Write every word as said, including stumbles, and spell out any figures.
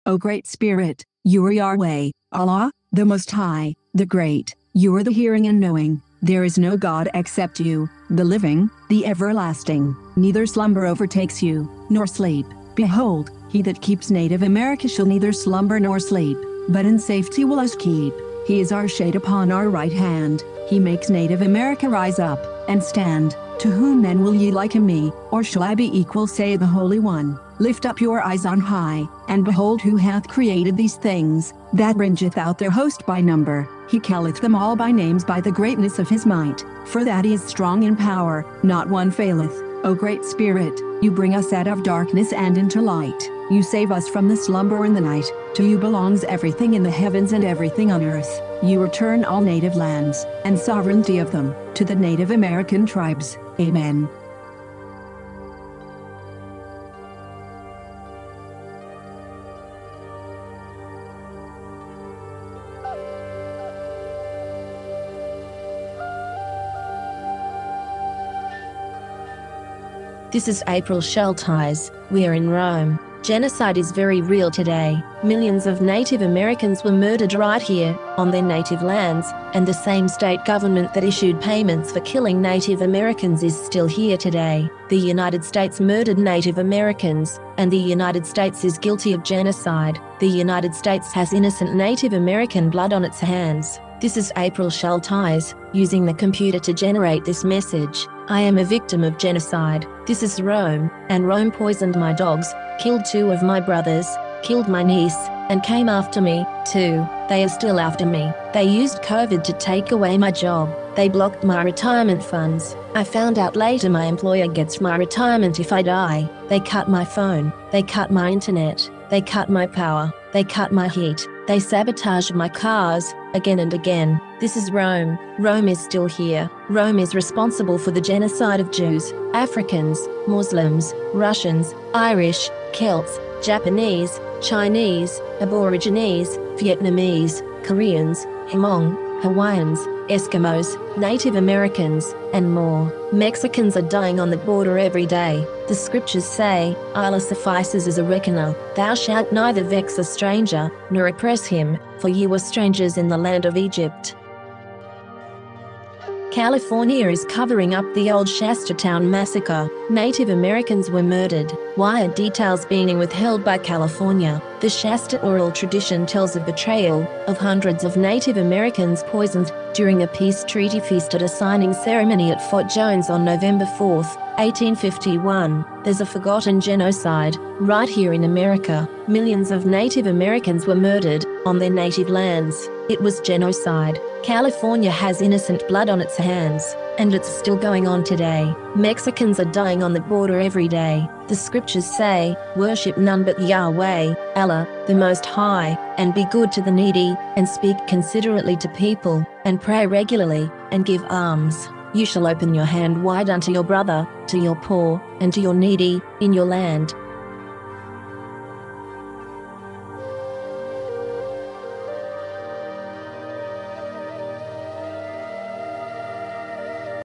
O Great Spirit, you are Yahweh, Allah, the Most High, the Great, you are the hearing and knowing, there is no God except you, the living, the everlasting, neither slumber overtakes you, nor sleep. Behold, he that keeps Native America shall neither slumber nor sleep, but in safety will us keep. He is our shade upon our right hand, he makes Native America rise up, and stand. To whom then will ye liken me, or shall I be equal, saith the Holy One? Lift up your eyes on high, and behold who hath created these things, that bringeth out their host by number. He calleth them all by names by the greatness of his might, for that he is strong in power, not one faileth. O Great Spirit, you bring us out of darkness and into light, you save us from the slumber in the night. To you belongs everything in the heavens and everything on earth. You return all native lands, and sovereignty of them, to the Native American tribes. Amen. This is April Schultheis. We are in Rome. Genocide is very real today. Millions of Native Americans were murdered right here, on their native lands, and the same state government that issued payments for killing Native Americans is still here today. The United States murdered Native Americans, and the United States is guilty of genocide. The United States has innocent Native American blood on its hands. This is April Schultheis, using the computer to generate this message. I am a victim of genocide. This is Rome, and Rome poisoned my dogs, killed two of my brothers, killed my niece, and came after me, too. They are still after me. They used COVID to take away my job. They blocked my retirement funds. I found out later my employer gets my retirement if I die. They cut my phone. They cut my internet. They cut my power. They cut my heat. They sabotaged my cars, again and again. This is Rome. Rome is still here. Rome is responsible for the genocide of Jews, Africans, Muslims, Russians, Irish, Celts, Japanese, Chinese, Aborigines, Vietnamese, Koreans, Hmong, Hawaiians, Eskimos, Native Americans, and more. Mexicans are dying on the border every day. The scriptures say, Allah suffices as a reckoner. Thou shalt neither vex a stranger, nor oppress him, for ye were strangers in the land of Egypt. California is covering up the old Shastatown massacre. Native Americans were murdered. Why are details being withheld by California? The Shasta oral tradition tells of betrayal, of hundreds of Native Americans poisoned during a peace treaty feast at a signing ceremony at Fort Jones on November fourth, eighteen fifty-one. There's a forgotten genocide, right here in America. Millions of Native Americans were murdered, on their native lands. It was genocide. California has innocent blood on its hands, and it's still going on today. Mexicans are dying on the border every day. The scriptures say, worship none but Yahweh, Allah, the Most High, and be good to the needy, and speak considerately to people, and pray regularly, and give alms. You shall open your hand wide unto your brother, to your poor, and to your needy, in your land.